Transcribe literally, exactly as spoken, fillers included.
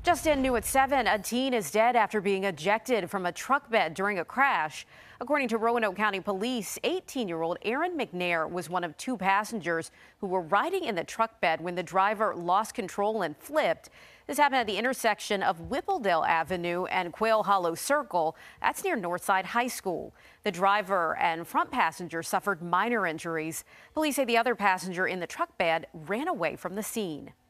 Just in new at seven, a teen is dead after being ejected from a truck bed during a crash. According to Roanoke County Police, eighteen-year-old Aaron McNair was one of two passengers who were riding in the truck bed when the driver lost control and flipped. This happened at the intersection of Whippledale Avenue and Quail Hollow Circle. That's near Northside High School. The driver and front passenger suffered minor injuries. Police say the other passenger in the truck bed ran away from the scene.